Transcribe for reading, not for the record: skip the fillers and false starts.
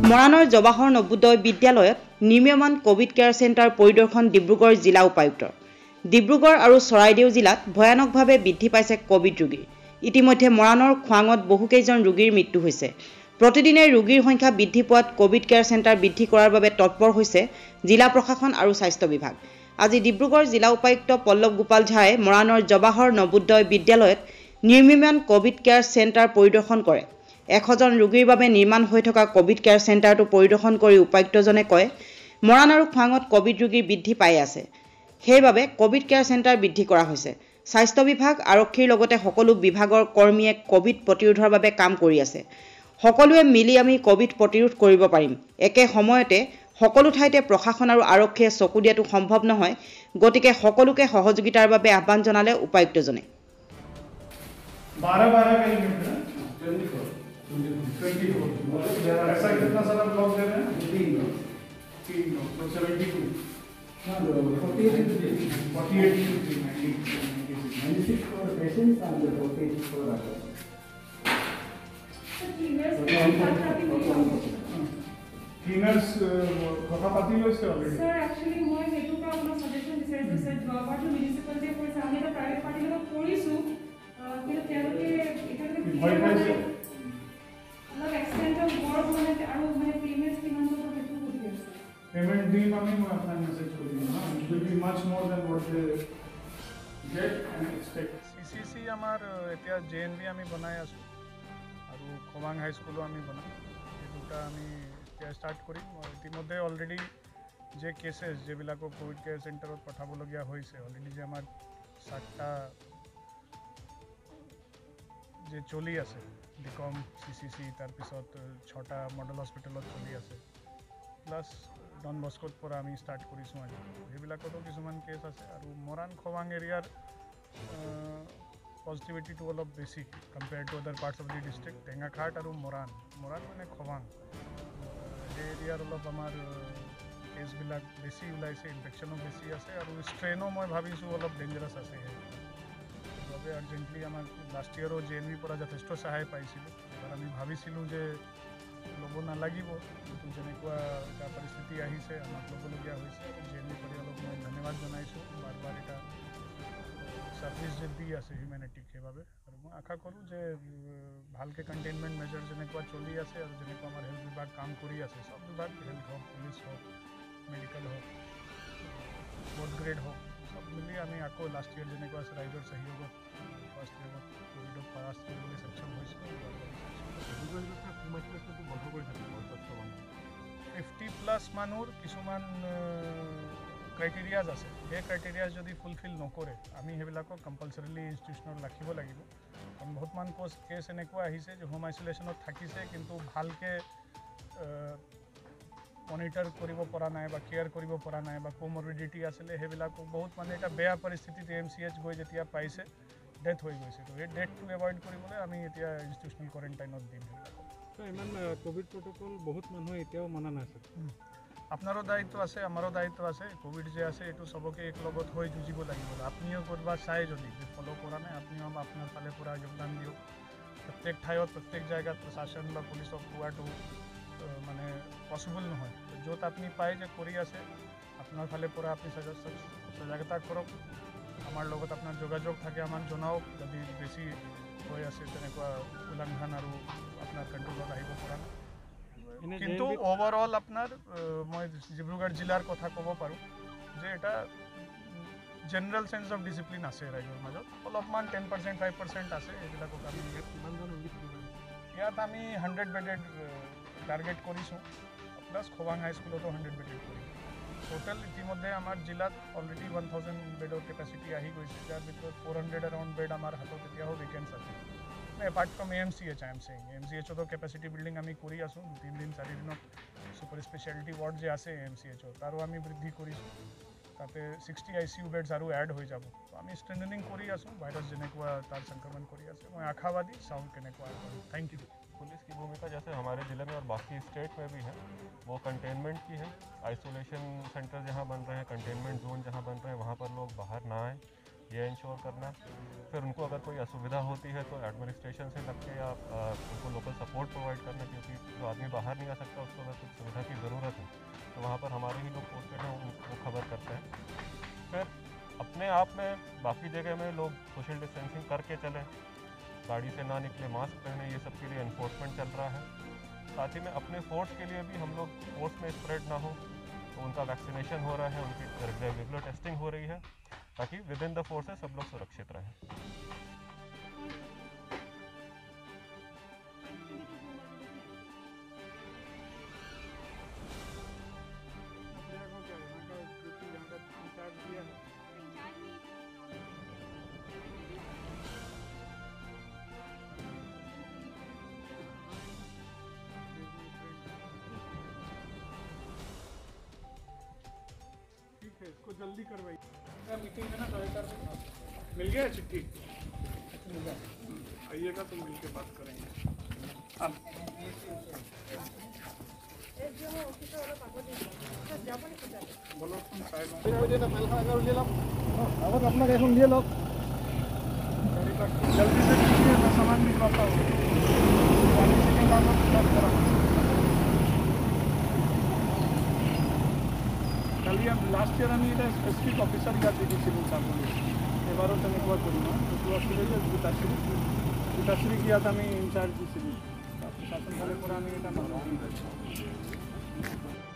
মৰাণৰ জৱাহৰ নবোদয় বিদ্যালয়ত নিৰ্মীয়মান কোভিড কেয়াৰ চেণ্টাৰ পৰিদৰ্শন ডিব্ৰুগড় জিলা উপায়ুক্তৰ। ডিব্ৰুগড় আৰু চৰাইদেউ জিলাত ভয়ানকভাৱে বৃদ্ধি পাইছে কোভিড ৰোগী। ইতিমধ্যে মৰাণৰ খোৱাঙত বহুকেইজন ৰোগীৰ মৃত্যু হৈছে। প্ৰতিদিনে ৰোগীৰ সংখ্যা বৃদ্ধি পোৱাত কোভিড কেয়াৰ চেণ্টাৰ বৃদ্ধি কৰাৰ বাবে তৎপৰ হৈছে জিলা প্ৰশাসন আৰু স্বাস্থ্য বিভাগ। আজি ডিব্ৰুগড় জিলা উপায়ুক্ত পল্লৱ গোপাল ঝাই মৰাণৰ জৱাহৰ নবোদয় বিদ্যালয়ত নিৰ্মীয়মান কোভিড কেয়াৰ চেণ্টাৰ পৰিদৰ্শন কৰে। 100জন ৰোগীৰ বাবে নিৰ্মাণ হৈ থকা কোভিড কেয়াৰ চেণ্টাৰটো পৰিদৰ্শন কৰি উপায়ুক্তজনে কয়, মৰাণ আৰু খোৱাঙত কোভিড ৰোগীৰ বৃদ্ধি পাই আছে। সেইবাবে কোভিড কেয়াৰ চেণ্টাৰ বৃদ্ধি কৰা হৈছে। স্বাস্থ্য বিভাগ, আৰক্ষীৰ লগতে সকলো বিভাগৰ কৰ্মীয়ে কোভিড প্ৰতিৰোধৰ বাবে কাম কৰি আছে। সকলোৱে মিলি আমি কোভিড প্ৰতিৰোধ কৰিব পাৰিম। একে সময়তে সকলো ঠাইতে প্ৰশাসন আৰু আৰক্ষীয়ে চকু দিয়াটো সম্ভৱ নহয়, গতিকে সকলোকে সহযোগিতাৰ বাবে আহ্বান জনালে উপায়ুক্তজনে। 24 ऐसा कितना सारा ब्लॉक दे रहे हैं? 3 तो 72 96 for patients and 48 for others. Cleaners কথা পাতি লৈছে অলৰেডি। Sir, actually মই হেতু কা আপোনাৰ সাজেশন বিচাৰিছো স্যার জবাহৰ মিউনিসিপালিটি কৰিছে আমি এটা প্ৰাইভেট পাৰ্টি লগত কৰিছো কিন্তু তেওঁলোকে এটাকে ভয় খাইছে অলপ এক্সটেন্ড ৱৰ্ক মানে আৰু মানে পেমেন্ট কিমান হ'ব হেতু কৰি আছে। পেমেন্ট দিম আমি মই আপোনাক মেছেজ কৰি দিম না। It will be much more then what they get and expect. CCC আমাৰ এতিয়া JNV আমি বনাই আছো আৰু খোৱাং হাই স্কুলো আমি বনাম। এই দুটা আমি এতিয়া ষ্টাৰ্ট কৰিম। ইতিমধ্যে অলৰেডি যে কেছেছ যিবিলাকক কোভিড কেয়াৰ চেণ্টাৰত পঠাবলগীয়া হৈছে অলৰেডি যে আমাৰ 7টা যে চলি আছে ডিকম CCC তাৰপিছত 6টা মডেল হস্পিটেলত চলি আছে প্লাছ ডন বস্কোৰ পৰা আমি ষ্টাৰ্ট কৰিছোঁ আজি। সেইবিলাকতো কিছুমান কেছ আছে আৰু মৰাণ খোৱাং এৰিয়াৰ পজিটিভিটিটো অলপ বেছি compare to other parts of the district. Tengakhat আৰু মৰাণ মানে খোৱাং সেই এৰিয়াৰ অলপ আমাৰ কেছবিলাক বেছি ওলাইছে, ইনফেকশ্যনো বেছি আছে আৰু ষ্ট্ৰেইনো মই ভাবিছোঁ অলপ ডেঞ্জাৰাছ আছে। সেইবাবে আৰ্জেণ্টলি আমাক লাষ্ট ইয়েৰো JNV পৰা যথেষ্ট সহায় পাইছিলোঁ। এবাৰ আমি ভাবিছিলোঁ যে ল'ব নালাগিব, কিন্তু যেনেকুৱা এটা পৰিস্থিতি আহিছে আমাক ল'বলগীয়া হৈছে। JNV পৰিয়ালক মই ধন্যবাদ জনাইছোঁ বাৰ বাৰ এটা ছাৰ্ভিচ যে দি আছে হিউমেনিটিক সেইবাবে। আৰু মই আশা কৰোঁ যে ভালকৈ কণ্টেইনমেণ্ট মেজাৰ যেনেকুৱা চলি আছে আৰু যেনেকুৱা আমাৰ হেল্থ বিভাগ কাম কৰি আছে, চব বিভাগ হেল্থ হওক, পুলিচ হওক, মেডিকেল হওক, ফ'ৰ্থ গ্ৰেড হওক, চব মিলি আমি আকৌ লাষ্ট ইয়েৰ যেনেকুৱা ৰাইজৰ সহযোগত ফাৰ্ষ্ট ৱেভত কোভিডক পাছ কৰিবলৈ সক্ষম হৈছোঁ। 50+ মানুহৰ কিছুমান ক্ৰাইটেৰিয়াজ আছে। সেই ক্ৰাইটেৰিয়াজ যদি ফুলফিল নকৰে আমি সেইবিলাকক কম্পালচৰিলি ইনষ্টিটিউশ্যনত ৰাখিব লাগিব। কাৰণ বহুতমান কেছ এনেকুৱা আহিছে যে হোম আইচলেশ্যনত থাকিছে কিন্তু ভালকৈ মনিটৰ কৰিব পৰা নাই বা কেয়াৰ কৰিব পৰা নাই বা কোমৰবিডিটি আছিলে, সেইবিলাকক বহুত মানে এটা বেয়া পৰিস্থিতিত MCH গৈ যেতিয়া পাইছে ডেথ হৈ গৈছে। তো এই ডেথটো এভইড কৰিবলৈ আমি এতিয়া ইনষ্টিটিউশ্যনেল কোৱাৰেণ্টাইনত দিম সেইবিলাকক। ইমান কোভিড প্ৰট'কল বহুত মানুহে এতিয়াও মানা নাই আছে। আপোনাৰো দায়িত্ব আছে, আমাৰো দায়িত্ব আছে। কোভিড যে আছে এইটো চবকে একলগত হৈ যুঁজিব লাগিব। আপুনিও ক'ৰবা চাই যদি ফ'ল' কৰা নাই আপুনিও আপোনাৰ ফালে পৰা যোগদান দিয়ক। প্ৰত্যেক ঠাইত প্ৰত্যেক জেগাত প্ৰশাসন বা পুলিচক পোৱাটো মানে পচিবল নহয়। য'ত আপুনি পায় যে কৰি আছে আপোনাৰ ফালে পৰা আপুনি সজাগতা কৰক। আমাৰ লগত আপোনাৰ যোগাযোগ থাকে আমাক জনাওক যদি বেছি হৈ আছে তেনেকুৱা উলংঘন আৰু আপোনাৰ কণ্ট্ৰলত আহিব পৰা নাই। কিন্তু অভাৰঅল আপোনাৰ মই ডিব্ৰুগড় জিলাৰ কথা ক'ব পাৰোঁ যে এটা জেনেৰেল চেঞ্চ অফ ডিচিপ্লিন আছে ৰাইজৰ মাজত। অলপমান 10% 5% আছে। এইবিলাকক আমি ইয়াত আমি 100 বেডেড টাৰ্গেট কৰিছোঁ, প্লাছ খোৱাং হাই স্কুলতো 100 বেডেড কৰিছোঁ। টোটেল ইতিমধ্যে আমাৰ জিলাত অলৰেডি 1000 বেডৰ কেপাচিটি আহি গৈছে, যাৰ ভিতৰত 400 এৰাউণ্ড বেড আমাৰ হাতত এতিয়াও ভেকেঞ্চ আছে। Apart from AMCH I am saying AMCHতো কেপাচিটি বিল্ডিং আমি কৰি আছোঁ। 3 দিন 4 দিনত ছুপাৰ স্পেচিয়েলিটি ৱাৰ্ড যে আছে AMCHত তাৰো আমি বৃদ্ধি কৰিছোঁ। তাতে 60 ICU বেডছ আৰু এড হৈ যাব। তো আমি ষ্ট্ৰেংথেনিং কৰি আছোঁ। ভাইৰাছ যেনেকুৱা তাৰ সংক্ৰমণ কৰি আছে, মই আশাবাদী চাউণ্ড কেনেকুৱা। থैंक यू। पुलिस की भूमिका जैसे हमारे ज़िले में और बाकी स्टेट में भी है, वो कंटेनमेंट की है। आइसोलेशन सेंटर जहाँ बन रहे हैं, कंटेनमेंट जोन जहाँ बन रहे हैं, वहाँ पर लोग बाहर ना आएँ। ये इंश्योर करना। फिर उनको अगर कोई असुविधा होती है तो एडमिनिस्ट्रेशन से लग के या उनको लोकल सपोर्ट प्रोवाइड करना, क्योंकि जो आदमी बाहर नहीं आ सकता उसको अगर कुछ सुविधा की ज़रूरत है तो वहाँ पर हमारे ही लोग पोस्टेड हैं, उनको खबर करते हैं। फिर अपने आप में बाकी जगह में लोग सोशल डिस्टेंसिंग करके चलें, गाड़ी से ना निकले, मास्क पहने, ये सब के लिए एनफोर्समेंट चल रहा है। साथ ही में अपने फोर्स के लिए भी हम लोग फोर्स में स्प्रेड ना हो तो उनका वैक्सीनेशन हो रहा है, उनकी रेगुलर टेस्टिंग हो रही है ताकि विद इन द फोर्सेस सब लोग सुरक्षित रहें। ठीक है, इसको जल्दी करवाइए। मीटिंग है ना कलेक्टर से, मिल गया चिट्ठी? आइएगा तो मिल के बात करेंगे। बोलो तुम साहब अपना এখন দিয়ে লোক जल्दी से कीजिए, मैं सामान निकलवाता हूँ। কালি লাস্ট ইয়ার আমি এটা স্পেসিফিক অফিসার কাছে দিয়েছিলাম চাকরি, এবারও তেনেকুৱা করি না। এইটো আছিলে যে গীতাশ্রী গিয়াত আমি ইনচার্জ দিছিলোঁ, শাসন ফালৰ পৰা আমি এটা মানুহ